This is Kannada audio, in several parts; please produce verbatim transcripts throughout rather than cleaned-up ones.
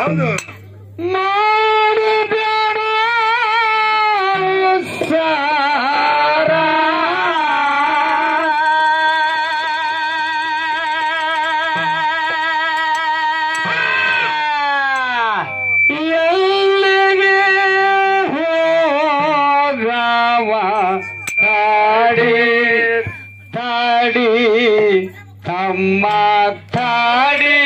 ಹೌದು ಮಾಡಬೇಡ ಸಾರ ಎಲ್ಲಿಗೆ ಹೋಗವ ತಾಡಿ ತಾಡಿ ತಮ್ಮ ತಾಡಿ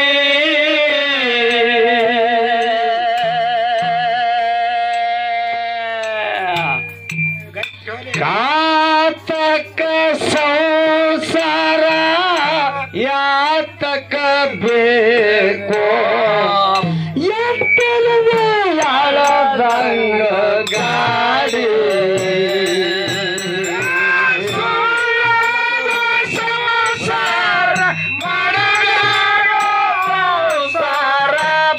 ಕಾತಕ ಸಂಸಾರ ಯಾತಕ ಬೇಕು ಎತ್ತಲವೇ ಯಾಳದಂಗ ಗಾಡಿ ಸಂಸಾರ ಮಾಡಬೇಡೋ ಸಂಸಾರ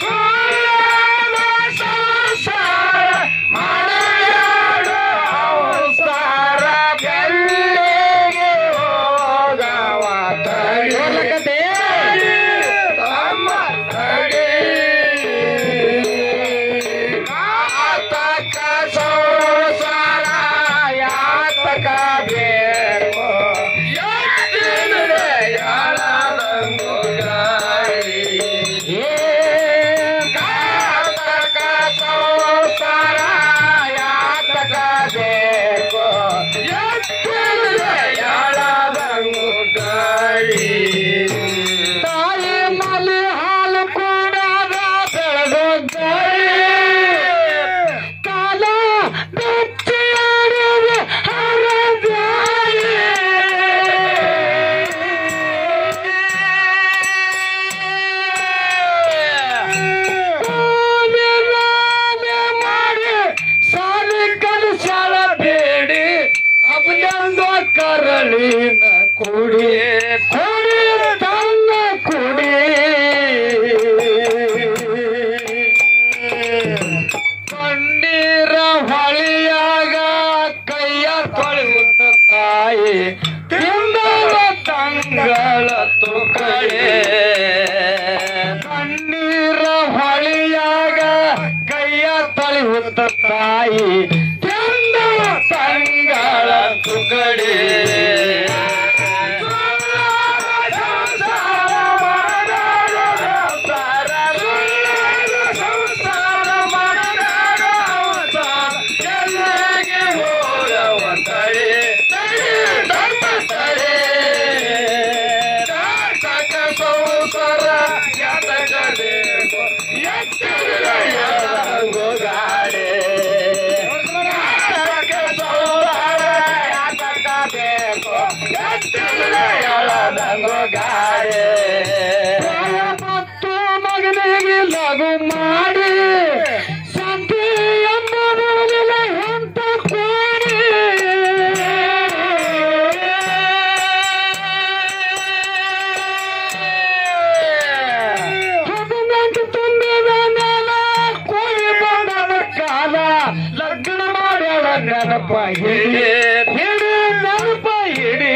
ಸಂಸಾರ ಮಾಡಬೇಡೋ ಸಂಸಾರ ಎಲ್ಲಿಗೆ ಹೋಗವ ತಡಿ ತಮ್ಮ ತಡಿ ಆತಕ ಸಂಸಾರ ಯಾತಕ ಬೇಕು ಎತ್ತಿನದೆ ಯಾಳದಂಗು ಗಾಡಿ ಏ ಕಾತಕ ಸಂಸಾರ ಯಾತಕ ಬೇಕು ಎತ್ತಿನದೆ ಯಾಳದಂಗು ಗಾಡಿ ತಾಯಿ ಮಲಿ ಹಾಲು ಕೂಡಾದ ಬೆಳೆದು ಗಾಡಿ ಕಾಲ ಬೆಚ್ಚಿಯಾಡುವ ಹರದಾಯಿ ಕೂಲಿನಾಲೆ ಮಾಡಿ ಸಾಲಿ ಕಲಿಸಾಳ ಬೇಡಿ ಅಬ್ಲಂದು ಕರಳಿನ ಕುಡಿ ಕುಡಿ ತನ್ನ ಕುಡಿ ಕಣ್ಣೀರ ಹೊಳಿಯಾಗ ಕೈಯ ತೊಳೆಯುತ್ತ ತಾಯಿ ತಿಂದವ ತಂಗಳ ತುಕಡೆ ಕಣ್ಣೀರ ಹೊಳಿಯಾಗ ಕೈಯ ತೊಳೆಯುತ್ತ ತಾಯಿ ತಿಂದವ ತಂಗಳ ತುಕಡೆ ಮತ್ತು ಮಗನಿಗೆ ಲಘು ಮಾಡಿ ಸಂತಿ ಎಂಬುದಿಲ್ಲ ಎಂತ ಕೋಡಿ ಹದಿನೆಂಟು ತುಂಬಿದ ಮೇಲೆ ಕೋಳಿ ಬಂದ ಕಾಲ ಲಗ್ನ ಮಾಡ್ಯಾಳ ನೆನಪ ಹಿಡಿ ಹಿಡಿ ನೆನಪ ಹಿಡಿ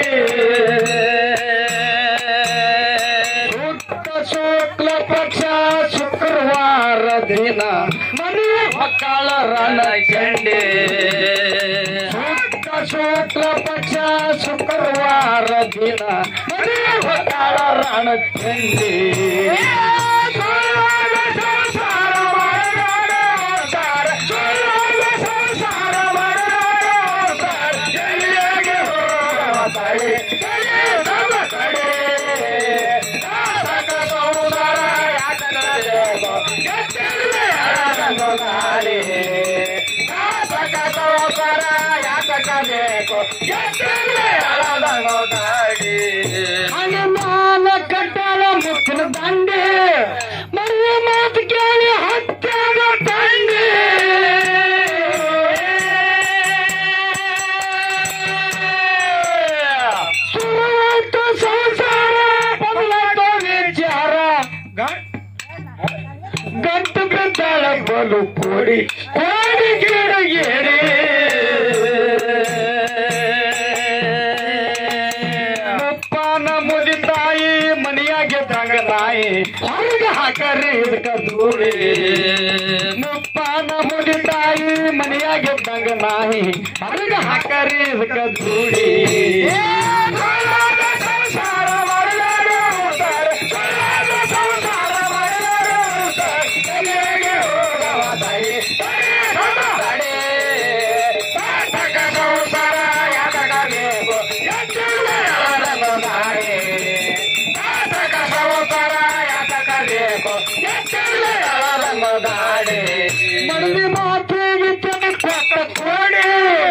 ಶುಕ್ಲ ಪಕ್ಷ ಶುಕ್ರವಾರ ದಿನ ಮನೆಯ ಮಕ್ಕಳ ರಣ ಚಂಡೆ ಶುಕ್ಲ ಶುಕ್ಲ ಪಕ್ಷ ಶುಕ್ರವಾರ ದಿನ ಮನೆಯ ಮಕ್ಕಳ ರಣ ಚಂಡೆ ಹನುಮಾನ ಕಟ್ಟಳ ಮುಚ್ಚಿನ ದಂಡೆ ಮರಿಯ ಮಾತು ಕೇಳಿ ಹತ್ತಾಗ ತಂಡೆ ಸುರವಾಯ್ತು ಸಂಸಾರ ಬದಲಾಯ್ತು ವಿಚಾರ ಗಂಟು ಬಿದ್ದಾಳ ಬಲು ಕೋಡಿ ಕೋಡಿ ಗಿಡ ಏರಿ ಮುಪ್ಪಾನ ಮುದಿ ತಾಯಿ ಮನೆಯಾಗೆ ತಂಗ ನಾಯಿ ಹೊರಗೆ ಹಾಕಿ ಹಾಕರಿ ಇದಕ್ಕ ಧೂಳಿ ಮುಪ್ಪಾನ ಮುಡಿ ತಾಯಿ ಮನೆಯಾಗಿದ್ದಂಗ ನಾಯಿ ಅದಕ್ಕೆ ಹಾಕರಿ ಇದಕ್ಕ ಧೂಳಿ ಮನವಿ ಮಾತಿಗೆ ಕೊಟ್ಟ ಕೋಡಿ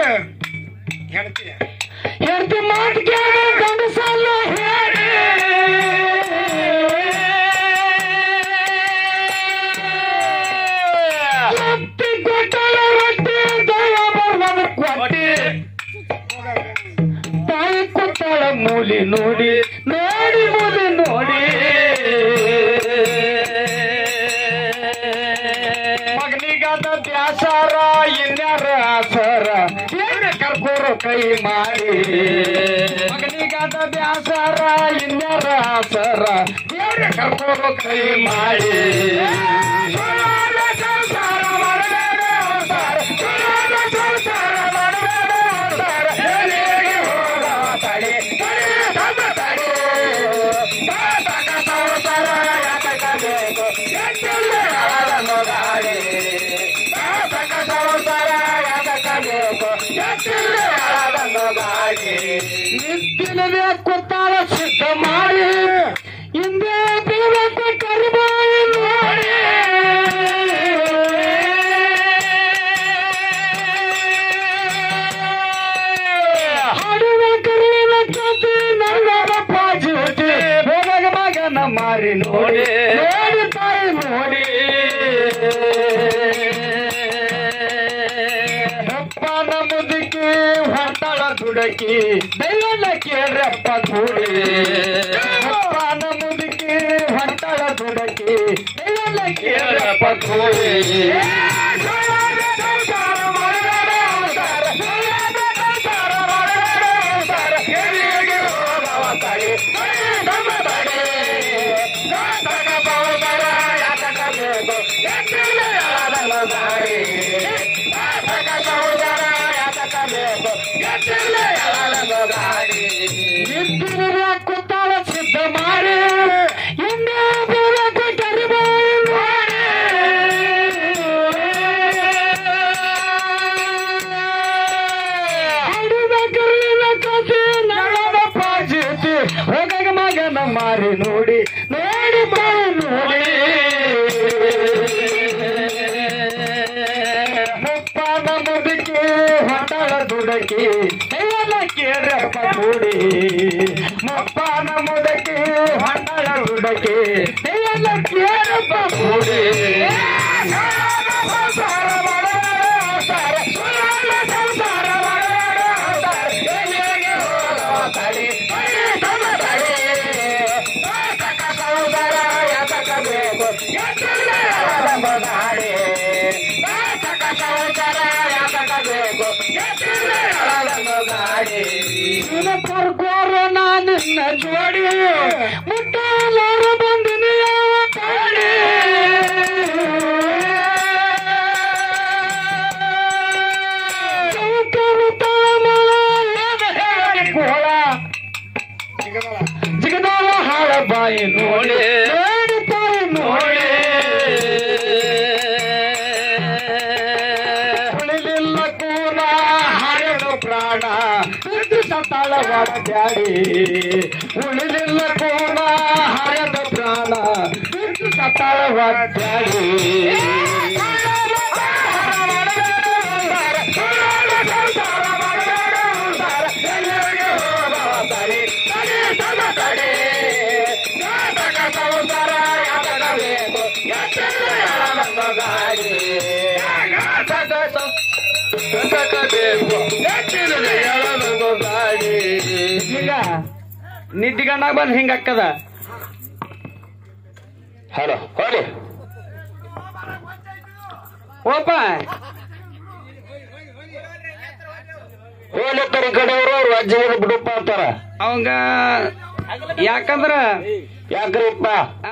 ಹೆಂಡತಿ ಮಾತಿಗೆ ಗಂಡಸಲ್ಲ ಹೇಳಿ ರೊಟ್ಟಿ ಕೊಟ್ಟಳ ರೊಟ್ಟಿ ದಯ ಬರ್ಬದ ಕೊಟ್ಟಿ ತಾಯಿ ಕೊಟ್ಟಳ ಮೂಲಿ ನೋಡಿ ನೋಡಿ ಮೂಲಿ ನೋಡಿ ಮಗನಿಗಾದ ಬ್ಯಾಸಾರ ಇನ್ಯಾರ ಆಸರ ಏನ ಕರ್ಕೋರು ಕೈ ಮಾಡಿ ಮಗನಿಗಾದ ಬ್ಯಾಸಾರ ಇನ್ಯಾರ ಆಸರ ಏನ ಕರ್ಕೋರು ಕೈ ಮಾಡಿ ನಿಂತಿನವೇ ಕೊತ್ತಾಳ ಸಿದ್ಧ ಮಾಡಿ ಹಿಂದೆ ದೇವಕ್ಕೆ ಕರಿಬಾಯಿ ನೋಡಿ ಹಾಡುವ ಕರಿಯ ಕತಿ ನನ್ನ ಪಾಜುಟಿ ಹೋಗ ಮಗನ ಮಾರಿ ನೋಡಿ ನೋಡಿ ತಾಯಿ ನೋಡಿ ಅಪ್ಪನ ಮುದುಕಿ ಹೊಂಟಾಳ ದುಡಕಿ ದೈವನ ಕೇಳ್ರಪ್ಪ ಕೂಡಿ ಅಪ್ಪನ ಮುದುಕಿ ಹೊಂಟಾಳ ದುಡಕಿ ದೈವನ ಕೇಳ್ರಪ್ಪ ಕೂಡಿ ಕೊತ್ತಾಳ ಸಿದ್ಧ ಮಾಡಿ ಹಿಂದೆ ದೇವಕ್ಕೆ ಕರಿಬಾಯಿ ನೋಡಿ ಹಾಡುವ ಕರಿಯ ಕತಿ ನನ್ನ ಪಾಜುಟಿ ಹೋಗ ಮಗನ ಮಾರಿ ನೋಡಿ ನೋಡಿ ತಾಯಿ ನೋಡಿ ಮುಪ್ಪಾನ ಮುದುಕಿ ಹೊಂಟಾಳ ದುಡಕಿ ದೈವನ ಕೇಳ್ರಪ್ಪ ಕೂಡಿ ಮುಪ್ಪಾನ ಮುದುಕಿ ಹೊಂಟಾಳ ದುಡಕಿ ದೈವನ ಕೇಳ್ರಪ್ಪ ಕೂಡಿ ಕರ್ಕೋರು ನಾನಿನ್ನ ಜೋಡಿ ಮುಟ್ಟಾಲಾರ ಬಂದಿನಿ ಯಾವ ಕಾಡಿ ಕೋಳ ಜಿಗದಾಳ ಹಾಳ ಬಾಯಿ ನೋಡಿ ನೋಡಿ ತಾಯಿ ನೋಡಿ ಉಳಿಲಿಲ್ಲ ಕೂನ ಹಾರಲು ಪ್ರಾಣ ಸತಾಳ ವಾಡ್ಯಾಡಿ ಉಳಿಲಿಲ್ಲ ಕೋಣ ಹರದ ಪ್ರಾಣ ಸತಾಳ ವಾಡ್ಯಾಡಿ ಈಗ ನಿದ್ದಿಗಂಡಾಗ ಬಂದ್ ಹಿಂಗ ಅಕ್ಕದ ಹಲೋ ಹೋಲಿ ಓಪ ಹೋಲತ್ತರ ಕಡೆಯವರು ಅವ್ರು ಅಜ್ಜಿಗೆ ಬಿಡಪ್ಪ ಅಂತಾರ ಅವಂಗ ಯಾಕಂದ್ರ ಯಾಕ್ರಿಪ್ಪ